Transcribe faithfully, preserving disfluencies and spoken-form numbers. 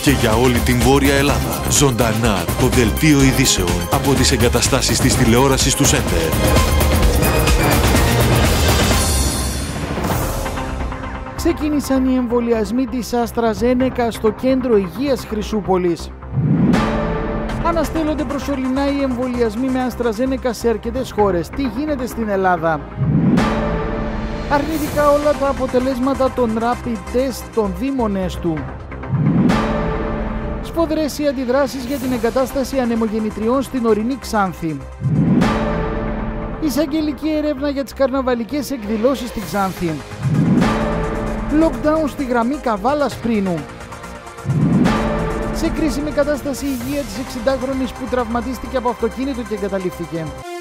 Και για όλη την Βόρεια Ελλάδα, ζωντανά το δελτίο ειδήσεων από τις εγκαταστάσεις της τηλεόρασης του Σέντερ. Ξεκίνησαν οι εμβολιασμοί της AstraZeneca στο Κέντρο Υγείας Χρυσούπολης. Αναστέλλονται προσωρινά οι εμβολιασμοί με AstraZeneca σε αρκετές χώρες. Τι γίνεται στην Ελλάδα? Αρνητικά όλα τα αποτελέσματα των rapid test των δήμονες του. Σφοδρές οι αντιδράσεις για την εγκατάσταση ανεμογεννητριών στην ορεινή Ξάνθη. Εισαγγελική έρευνα για τις καρναβαλικές εκδηλώσεις στην Ξάνθη. Lockdown στη γραμμή Καβάλας Πρίνου. Σε κρίσιμη κατάσταση υγεία της εξηντάχρονης που τραυματίστηκε από αυτοκίνητο και εγκαταλείφθηκε.